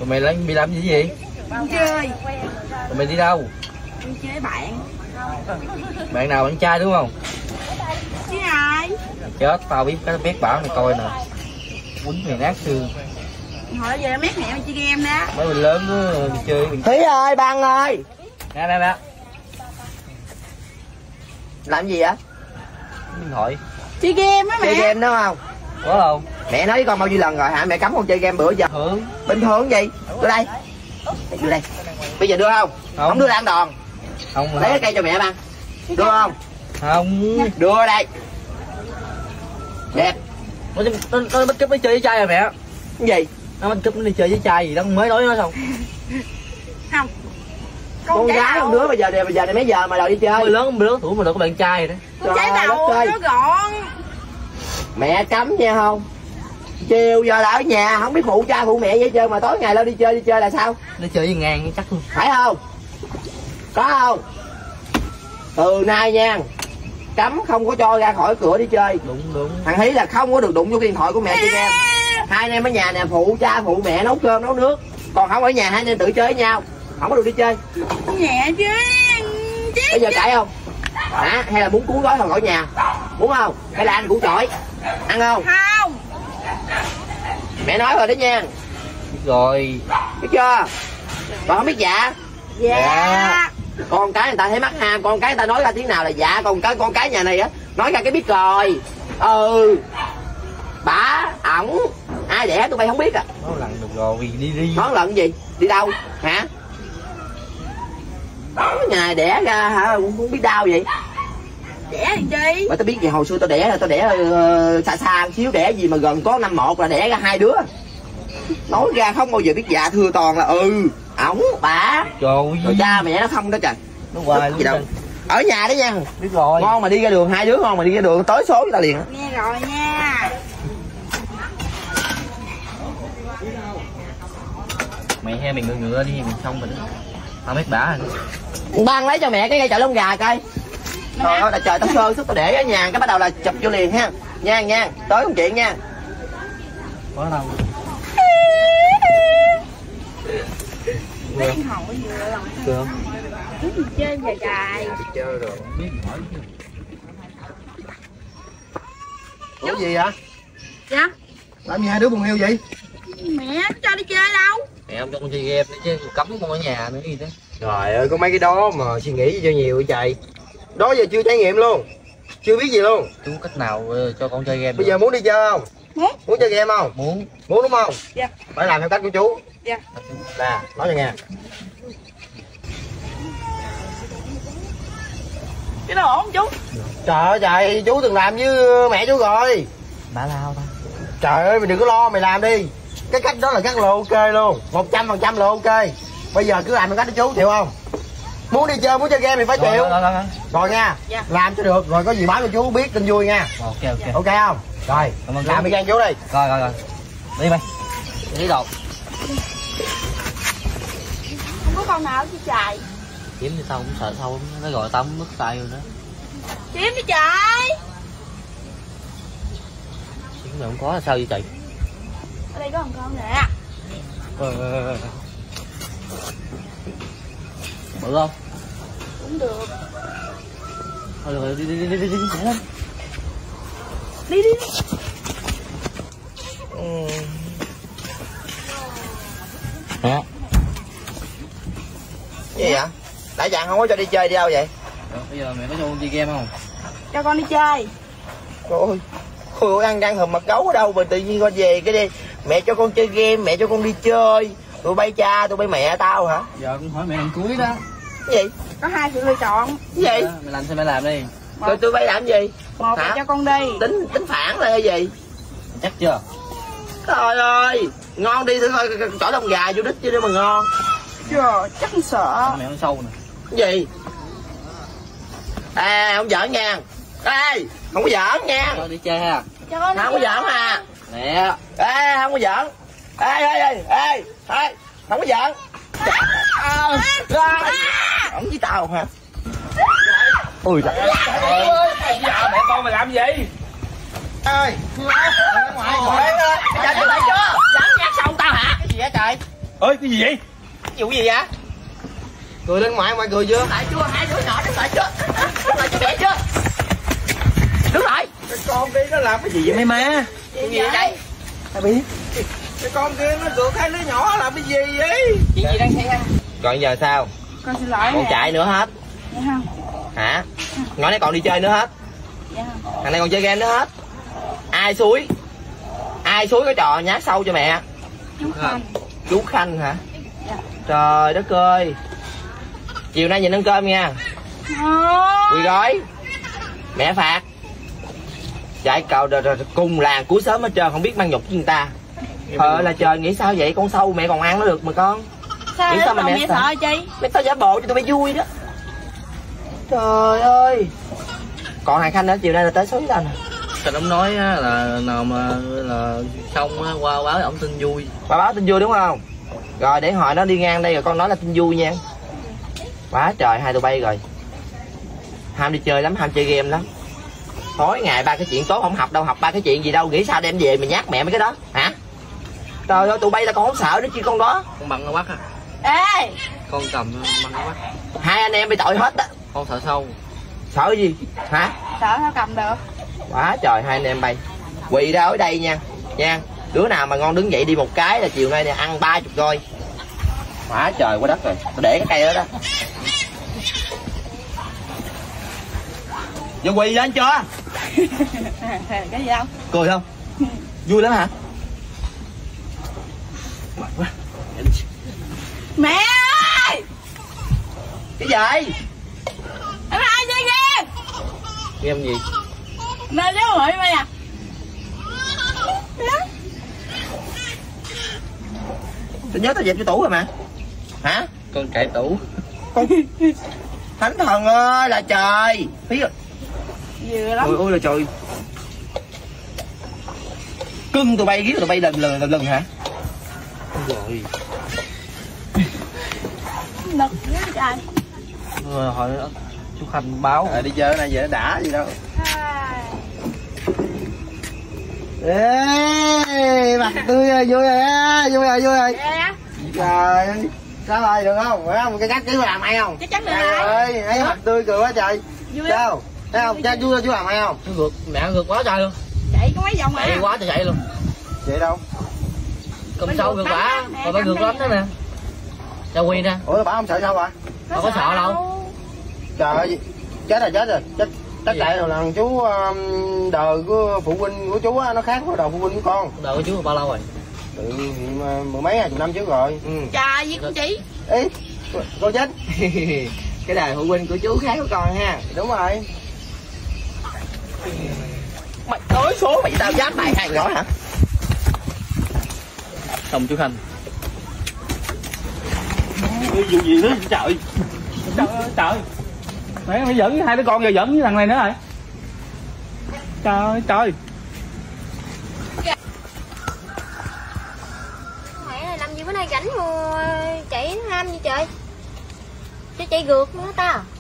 Tụi mày đi làm gì vậy? Đi chơi. Tụi mày đi đâu? Đi chơi bạn. Bạn nào, bạn trai đúng không? Chứ ai? Chết, tao biết bảo mày coi nè. Quýnh mày nát xương. Hồi giờ mét mẹ mày chơi game đó. Mấy mình lớn đi chơi mình... Thúy ơi, Băng ơi. Nè. Làm gì vậy? Điện thoại. Chơi game á mẹ. Chơi game đúng không? Có không? Mẹ nói với con bao nhiêu lần rồi hả? Mẹ cấm con chơi game bữa giờ. Bình thường gì? Đưa đây. Đưa đây. Bây giờ đưa không? Không đưa là ăn đòn. Không. Lấy cái cây cho mẹ Băng. Đưa không? Không. Đưa đây. Đẹp. Nó bắt cúp nó chơi với trai rồi mẹ. Cái gì? Nó bắt cúp nó đi chơi với trai gì đó mới nói nó xong. Không. Con gái không đứa bây giờ này mấy giờ mà đòi đi chơi? Mới lớn tuổi mà được có bạn trai rồi đó. Con trai nào nó gọn. Mẹ cấm nha không? Chiều giờ là ở nhà không biết phụ cha phụ mẹ vậy chơi mà tối ngày lên đi chơi là sao? Đi chơi với ngàn chắc luôn. Phải không? Có không? Từ nay nha, cấm không có cho ra khỏi cửa đi chơi. Đúng. Thằng Hí là không có được đụng vô cái điện thoại của mẹ chơi game. Hai anh em ở nhà nè, phụ cha phụ mẹ nấu cơm nấu nước. Còn không ở nhà hai anh em tự chơi với nhau, không có được đi chơi. Nhẹ chứ. Bây giờ cãi không? Hả? Hay là muốn cuốn gói khỏi nhà? Muốn không? Hay là anh củ chổi? Ăn không? Không. Mẹ nói rồi đó nha. Biết rồi. Biết chưa? Còn không biết dạ? Dạ. Con cái người ta thấy mắc ham, con cái người ta nói ra tiếng nào là dạ, còn con cái nhà này á nói ra cái biết rồi. Bả ổng ai đẻ tụi bay không biết à. Nó lần được rồi, vì đi. Nói lần gì? Đi đâu? Hả? Nhà này đẻ ra hả? Không biết đau vậy. Đẻ làm chi? Mà tao biết gì hồi xưa tao đẻ xa xíu, đẻ gì mà gần có năm một là đẻ ra 2 đứa. Nói ra không bao giờ biết dạ thưa toàn là ổng bả rồi cha mẹ nó không đó trời. Nó hoài luôn đâu. Ở nhà đó nha. Biết rồi. Ngon mà đi ra đường, hai đứa ngon mà đi ra đường tới số với tao liền. Nghe rồi nha. Mày he mình ngựa đi mình xong rồi đó. Tao biết bả rồi. Băng lấy cho mẹ cái cây chợ lông gà coi. Trời ơi, trời tao sơ sức tao để ở nhà cái bắt đầu là chụp vô liền ha. Nha, tới công chuyện nha. Có đâu. Lấy điện thoại vừa rồi. Được không? Cái gì chơi dài. Chơi rồi. Biết hỏi chứ. Ủa gì vậy? Dạ. Làm gì hai đứa buồn hiu vậy? Mẹ cho đi chơi đâu? Mẹ không cho con chơi game chứ cấm con ở nhà nữa gì đó. Trời ơi, có mấy cái đó mà suy nghĩ cho nhiều vậy trời. Đó giờ chưa trải nghiệm luôn. Chưa biết gì luôn. Chú cách nào cho con chơi game. Bây giờ muốn đi chơi không? Muốn chơi game không? Muốn đúng không? Dạ. Phải làm theo cách của chú. Dạ. Nè, nói cho nghe. Cái đó ổn không chú? Trời ơi, chú từng làm với mẹ chú rồi. bả lao thôi. Trời ơi, mày đừng có lo, mày làm đi. Cái cách đó là cách là ok luôn, 100% là ok. Bây giờ cứ làm theo cách của chú, chịu không? Muốn đi chơi, muốn chơi game thì phải chịu. Rồi nha. Dạ. Làm cho được, rồi có gì báo cho chú biết tin vui nha. Ok. Ok không? Rồi, làm đi gan chú đi. Rồi. Đi mày. Đi đồ. Không có con nào chứ trời. Kiếm đi tao cũng sợ sâu, nó gọi tao mất tay rồi đó. Kiếm đi trời. Kiếm mà không có là sao vậy trời? Ở đây có một con nè. Bự không? Cũng được. Thôi rồi, đi nhảy lên. Đi. Hả? Gì vậy? Đại dạng không có cho đi chơi đi đâu vậy? Bây giờ mẹ có cho con chơi game không? Cho con đi chơi. Ôi, ăn răng hùm mặt gấu ở đâu mà tự nhiên con về cái đi. Mẹ cho con chơi game, mẹ cho con đi chơi. Tụi bay cha, tụi bay mẹ tao hả? Giờ con hỏi mẹ lần cuối đó. Cái gì? Có hai sự lựa chọn. Cái gì? Mẹ làm sao mẹ làm đi. Rồi tụi bay làm gì? Một là cho con đi. Tính phản là cái gì? Chắc chưa? Trời ơi, ngon đi thử coi chỏ lông gà vô đích chứ để mà ngon. Trời, chắc con sợ. Mẹ con sâu nè. Cái gì? Không giỡn nha. Ê, không có giỡn nha. Cho đi chơi ha. Cho con đi Không có giỡn à. Nè. Không có giỡn. Ê, không có giỡn. Ổng với tao hả? Ui trời ơi. Mẹ con mày làm gì? Ơi. Ngoài ngồi lên. Chạy chưa? Dám nhát xong tao hả? Cái gì vậy trời? Ơi cái gì vậy? Vụ gì vậy? Cười lên ngoài cười chưa? Lại chưa, hai đứa nhỏ đứng lại chưa? Đứng lại cho mẹ chưa? Đứng lại. Cái con kia nó làm cái gì vậy mấy má? Chuyện gì vậy? Ai biết? Cái con kia nó rượt hai đứa nhỏ làm cái gì vậy? Chuyện gì đang xảy ra? Còn giờ sao? Con xin lỗi. Còn chạy nữa hết? Dạ không. Hả? Nhỏ này còn đi chơi nữa hết? Dạ không. Thằng này còn chơi game nữa hết? Ai xúi? Ai xúi cái trò nhát sâu cho mẹ? Chú Khanh. Chú Khanh hả? Dạ. Trời đất ơi. Chiều nay nhìn ăn cơm nha. Quỳ gói. Mẹ phạt. Chạy cậu cùng làng cuối sớm hết trơn không biết mang nhục với người ta. Là trời nghĩ sao vậy? Con sâu mẹ còn ăn nó được mà con. Sao, nghĩ sao mà mẹ sợ chi? Mẹ tao giả bộ cho tụi bay vui đó. Trời ơi. Còn thằng Khanh nữa, chiều nay là tới số với tao nè. Thành ông nói á, là nào mà là xong á, qua báo ổng tin vui. Bà báo tin vui đúng không? Rồi để hỏi nó đi ngang đây rồi con nói là tin vui nha. Quá trời hai tụi bay rồi. Ham đi chơi lắm, ham chơi game lắm. Tối ngày ba cái chuyện tốt không học đâu, học ba cái chuyện gì đâu, nghĩ sao đem về mà nhát mẹ mấy cái đó hả? Trời ơi tụi bay là con không sợ nữa chứ con đó. Con băng nó quắt á. Ê! Con cầm băng nó quắt. Hai anh em bị tội hết á. Con sợ sâu. Sợ cái gì? Hả? Sợ sao cầm được? Quá trời hai anh em bay. Quỳ ra ở đây nha. Nha. Đứa nào mà ngon đứng dậy đi một cái là chiều nay này ăn 30 roi. Quá trời quá đất rồi. Tôi để cái cây đó đó. Giờ quỳ lên chưa? Cái gì đâu? Cười không? Vui lắm hả? Mệt quá. Mẹ ơi! Cái gì? Em ai chơi game? Game gì? Mẹ giáo hội mày à? Tôi nhớ tao dẹp cho tủ rồi mà. Hả? Con cải tủ. Con Thánh thần ơi là trời. Phí rồi. Vừa lắm. Ôi ôi là trời. Cưng tụi bay ghét tụi bay lần hả? Rồi. Nực dữ trời. Rồi hỏi chú Khanh báo. Đi chơi này về đã gì đâu. Ê, mặt tươi rồi, vui rồi á, vui rồi, vui rồi. Trời ơi, sao rồi, được không? Phải không? Cái cách chứ làm hay không? Chắc chắn được Trời ơi, thấy mặt tươi cười quá trời. Vui sao? Thấy không? Cha vui chú làm hay không? Nó ngược, mẹ ngược quá trời luôn. Chạy có mấy vòng à? Chạy quá trời chạy luôn. Vậy đâu? Cầm sâu ngược bả, còn phải ngược lắm đó nè. Cho Quy nè. Ủa, bà không sợ sao bà? Đâu có sợ đâu. Trời ơi, chết rồi. Chắc tại rồi là chú đời của phụ huynh của chú á, nó khác với đời phụ huynh của con. Đời của chú bao lâu rồi? Từ mười mấy chục năm trước rồi. Trời với con chị. Ý, cô chết. Cái đời phụ huynh của chú khác của con ha. Đúng rồi. Mày nói số mày tao dám bài hai nhỏ hả? Xong chú Khanh. Vụ gì nữa trời. Trời ơi trời. Mẹ mày giỡn với hai đứa con giờ giỡn với thằng này nữa rồi. Trời ơi trời. Mẹ này làm gì bữa nay rảnh mà chạy ham gì trời? Cho chạy gượt nữa ta.